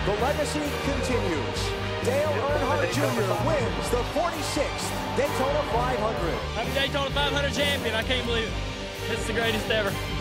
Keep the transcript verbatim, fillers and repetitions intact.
The legacy continues. Dale Earnhardt Junior wins the forty-sixth Daytona five hundred. I'm a Daytona five hundred champion. I can't believe it. This is the greatest ever.